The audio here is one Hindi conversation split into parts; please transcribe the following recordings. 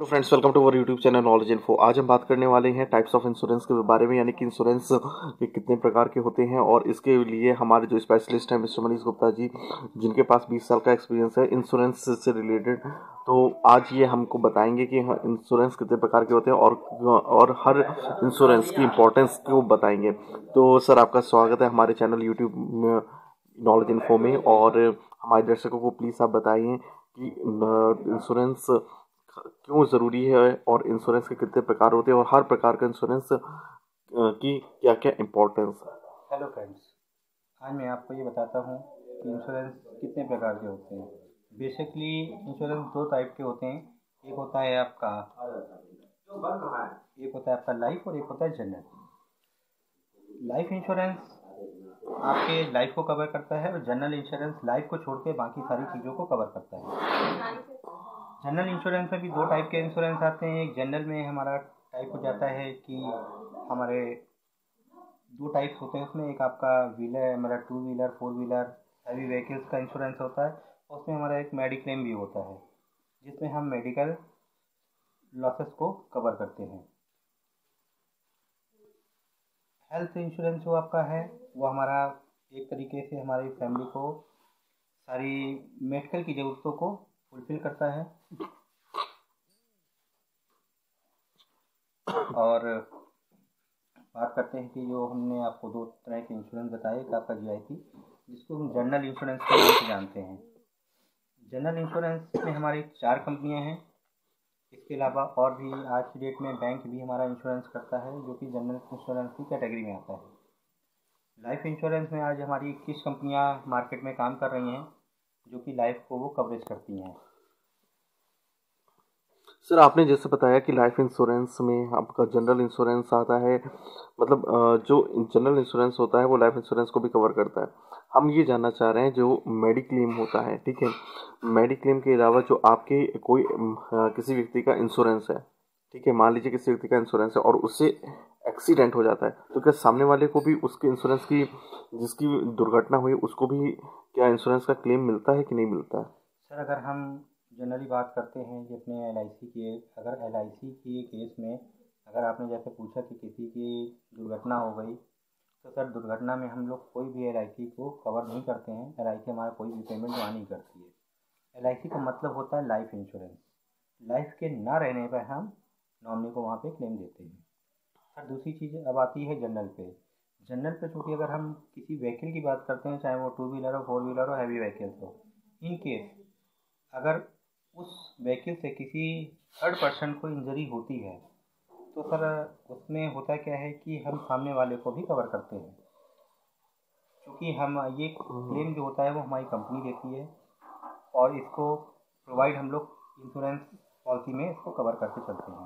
तो friends, welcome to our YouTube channel knowledge info. आज हम बात करने वाले हैं टाइप्स ऑफ इंश्योरेंस के बारे में, यानी कि इंश्योरेंस के कितने प्रकार के होते हैं। और इसके लिए हमारे जो स्पेशलिस्ट हैं मिस्टर मनीष गुप्ता जी, जिनके पास 20 साल का एक्सपीरियंस है इंश्योरेंस से रिलेटेड, तो आज ये हमको बताएंगे कि इंश्योरेंस कितने प्रकार के होते हैं और हर इंश्योरेंस की इम्पोर्टेंस को बताएंगे। तो सर, आपका स्वागत है हमारे चैनल यूट्यूब नॉलेज इन्फो में। और हमारे दर्शकों को प्लीज़ आप बताइए कि इंश्योरेंस क्यों ज़रूरी है और इंश्योरेंस के कितने प्रकार होते हैं और हर प्रकार का इंश्योरेंस की क्या क्या इम्पोर्टेंस है। हेलो फ्रेंड्स, आज मैं आपको ये बताता हूँ कि इंश्योरेंस कितने प्रकार के होते हैं। बेसिकली इंश्योरेंस दो टाइप के होते हैं। एक होता है आपका लाइफ और एक होता है जनरल। लाइफ इंश्योरेंस आपके लाइफ को कवर करता है और जनरल इंश्योरेंस लाइफ को छोड़ के बाकी सारी चीज़ों को कवर करता है। जनरल इंश्योरेंस में भी दो टाइप के इंश्योरेंस आते हैं। एक जनरल में हमारा टाइप हो जाता है कि हमारे दो टाइप्स होते हैं उसमें। एक आपका व्हीलर, हमारा 2 व्हीलर 4 व्हीलर हैवी व्हीकल्स का इंश्योरेंस होता है। उसमें हमारा एक मेडिक्लेम भी होता है जिसमें हम मेडिकल लॉसेस को कवर करते हैं। हेल्थ इंश्योरेंस जो आपका है वो हमारा एक तरीके से हमारी फैमिली को सारी मेडिकल की ज़रूरतों को फुलफिल करता है। और बात करते हैं कि जो हमने आपको दो तरह के इंश्योरेंस बताए, एक आपका GIC जिसको हम जनरल इंश्योरेंस के नाम से जानते हैं। जनरल इंश्योरेंस में हमारी 4 कंपनियां हैं। इसके अलावा और भी आज की डेट में बैंक भी हमारा इंश्योरेंस करता है, जो कि जनरल इंश्योरेंस की कैटेगरी में आता है। लाइफ इंश्योरेंस में आज हमारी 21 कंपनियां मार्केट में काम कर रही हैं जो कि लाइफ को वो कवरेज करती हैं। सर, आपने जैसे बताया कि लाइफ इंश्योरेंस में आपका जनरल इंश्योरेंस आता है, मतलब जो जनरल इंश्योरेंस होता है वो लाइफ इंश्योरेंस को भी कवर करता है। हम ये जानना चाह रहे हैं जो मेडिक्लेम होता है, ठीक है, मेडिक्लेम के अलावा जो आपके कोई किसी व्यक्ति का इंश्योरेंस है, ठीक है, मान लीजिए किसी व्यक्ति का इंश्योरेंस है और उससे एक्सीडेंट हो जाता है, तो क्या सामने वाले को भी उसके इंश्योरेंस की, जिसकी दुर्घटना हुई, उसको भी क्या इंश्योरेंस का क्लेम मिलता है कि नहीं मिलता है? सर, अगर हम जनरली बात करते हैं कि अपने LIC की, अगर LIC के केस में अगर आपने जैसे पूछा कि किसी की दुर्घटना हो गई, तो सर दुर्घटना में हम लोग कोई भी LIC को कवर नहीं करते हैं। LIC हमारा कोई भी पेमेंट वहाँ नहीं करती है। LIC का मतलब होता है लाइफ इंश्योरेंस। लाइफ के ना रहने पर हम नॉमिनी को वहाँ पे क्लेम देते हैं। सर दूसरी चीज़ अब आती है जनरल पे। जनरल पे चूँकि अगर हम किसी व्हीकल की बात करते हैं, चाहे वो 2 व्हीलर हो, 4 व्हीलर हो, हैवी व्हीकल्स हो, इन केस अगर उस व्हीकल से किसी थर्ड पर्सन को इंजरी होती है तो सर उसमें होता क्या है कि हम सामने वाले को भी कवर करते हैं, क्योंकि हम ये क्लेम जो होता है वो हमारी कंपनी देती है और इसको प्रोवाइड हम लोग इंश्योरेंस पॉलिसी में इसको कवर करके चलते हैं।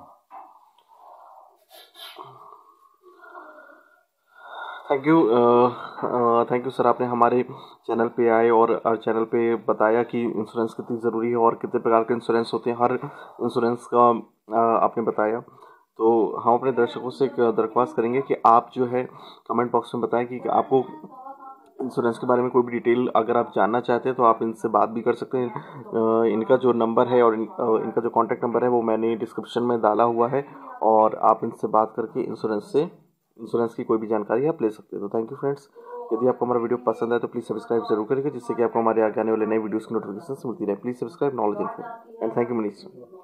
थैंक यू सर, आपने हमारे चैनल पे आए और चैनल पे बताया कि इंश्योरेंस कितनी ज़रूरी है और कितने प्रकार के इंश्योरेंस होते हैं, हर इंश्योरेंस का आपने बताया। तो हम अपने दर्शकों से एक दरख्वास्त करेंगे कि आप जो है कमेंट बॉक्स में बताएं कि आपको इंश्योरेंस के बारे में कोई भी डिटेल अगर आप जानना चाहते हैं तो आप इनसे बात भी कर सकते हैं। इनका जो नंबर है और इनका जो कॉन्टैक्ट नंबर है वो मैंने डिस्क्रिप्शन में डाला हुआ है, और आप इनसे बात करके इंश्योरेंस की कोई भी जानकारी आप ले सकते हैं। तो थैंक यू फ्रेंड्स। यदि आपको हमारा वीडियो पसंद है तो प्लीज़ सब्सक्राइब जरूर करिएगा, जिससे कि आपको हमारे आगे आने वाले नए वीडियोस की नोटिफिकेशन मिलती रहे। Please subscribe knowledge info and thank you Manish.